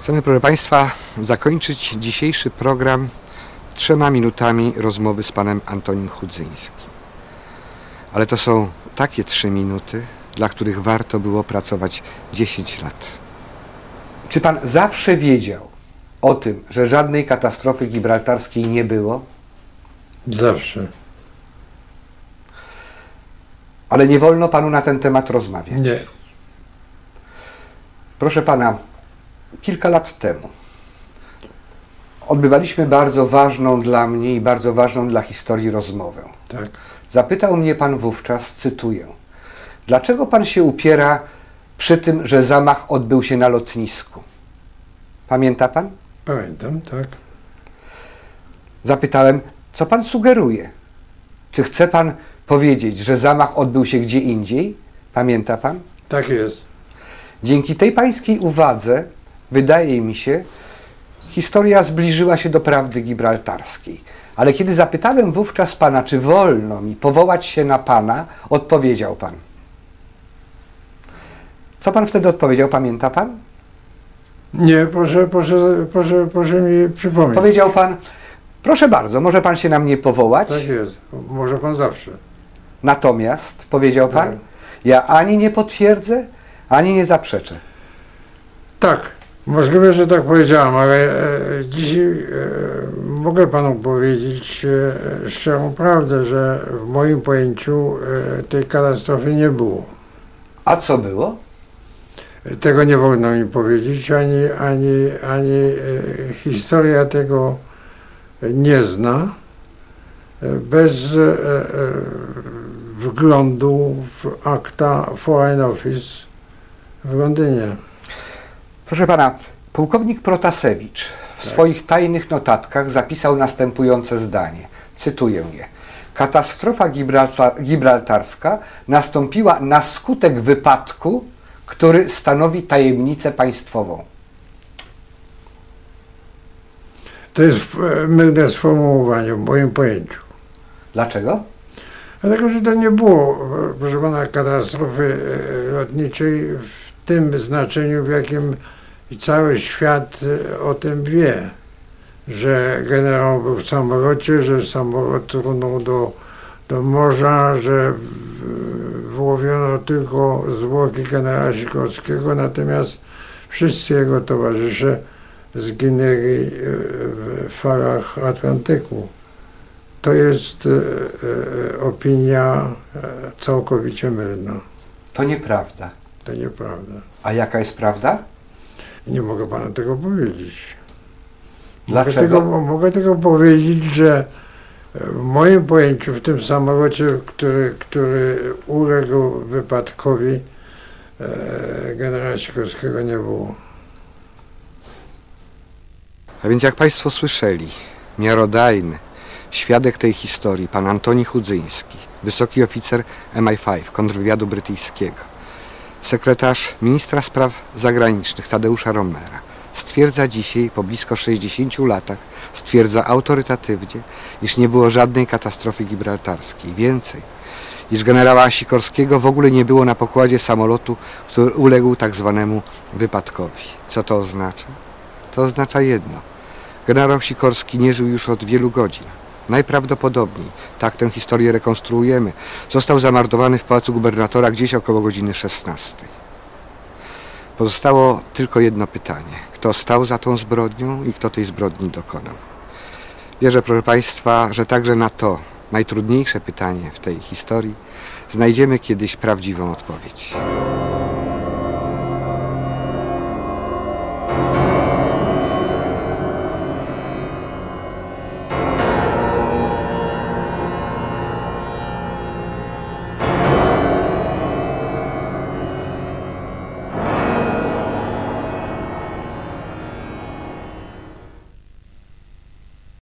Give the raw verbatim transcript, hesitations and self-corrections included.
Chcemy, proszę Państwa, zakończyć dzisiejszy program trzema minutami rozmowy z panem Antonim Chudzyńskim. Ale to są takie trzy minuty, dla których warto było pracować dziesięć lat. Czy pan zawsze wiedział o tym, że żadnej katastrofy gibraltarskiej nie było? Zawsze. Ale nie wolno panu na ten temat rozmawiać. Nie. Proszę pana, kilka lat temu odbywaliśmy bardzo ważną dla mnie i bardzo ważną dla historii rozmowę. Tak. Zapytał mnie pan wówczas, cytuję, dlaczego pan się upiera przy tym, że zamach odbył się na lotnisku? Pamięta pan? Pamiętam, tak. Zapytałem, co pan sugeruje? Czy chce pan powiedzieć, że zamach odbył się gdzie indziej? Pamięta pan? Tak jest. Dzięki tej pańskiej uwadze, wydaje mi się, historia zbliżyła się do prawdy gibraltarskiej. Ale kiedy zapytałem wówczas pana, czy wolno mi powołać się na pana, odpowiedział pan. Co pan wtedy odpowiedział, pamięta pan? Nie, proszę, proszę, proszę, proszę mi przypomnieć. Powiedział pan, proszę bardzo, może pan się na mnie powołać. Tak jest, może pan zawsze. Natomiast, powiedział pan, Tak. ja ani nie potwierdzę, ani nie zaprzeczę. Tak, możliwe, że tak powiedziałem, ale e, dzisiaj e, mogę panu powiedzieć e, szczerą prawdę, że w moim pojęciu e, tej katastrofy nie było. A co było? Tego nie wolno mi powiedzieć, ani, ani, ani e, historia tego nie zna. E, bez e, e, wglądu w akta Foreign Office w Londynie. Proszę pana, pułkownik Protasewicz w Tak. swoich tajnych notatkach zapisał następujące zdanie. Cytuję je. Katastrofa gibraltar gibraltarska nastąpiła na skutek wypadku, który stanowi tajemnicę państwową. To jest e, mylne sformułowanie w moim pojęciu. Dlaczego? Dlatego, że to nie było, e, proszę pana, katastrofy e, lotniczej w tym znaczeniu, w jakim cały świat e, o tym wie. Że generał był w samolocie, że samolot runął do, do morza, że w, wyłowiono tylko zwłoki generała Sikorskiego, natomiast wszyscy jego towarzysze zginęli w falach Atlantyku. To jest e, e, opinia e, całkowicie mylna. To nieprawda. To nieprawda. A jaka jest prawda? Nie mogę panu tego powiedzieć. Dlaczego? Mogę tego, mogę tego powiedzieć, że w moim pojęciu w tym samolocie, który, który uległ wypadkowi, e, generała Sikorskiego nie było. A więc jak państwo słyszeli, miarodajny świadek tej historii, pan Antoni Chudzyński, wysoki oficer M I pięć, kontrwywiadu brytyjskiego, sekretarz ministra spraw zagranicznych Tadeusza Romera, stwierdza dzisiaj, po blisko sześćdziesięciu latach, stwierdza autorytatywnie, iż nie było żadnej katastrofy gibraltarskiej. Więcej, iż generała Sikorskiego w ogóle nie było na pokładzie samolotu, który uległ tak zwanemu wypadkowi. Co to oznacza? To oznacza jedno. Generał Sikorski nie żył już od wielu godzin. Najprawdopodobniej, tak tę historię rekonstruujemy, został zamordowany w pałacu gubernatora gdzieś około godziny szesnastej. Pozostało tylko jedno pytanie. Kto stał za tą zbrodnią i kto tej zbrodni dokonał? Wierzę, proszę państwa, że także na to najtrudniejsze pytanie w tej historii znajdziemy kiedyś prawdziwą odpowiedź.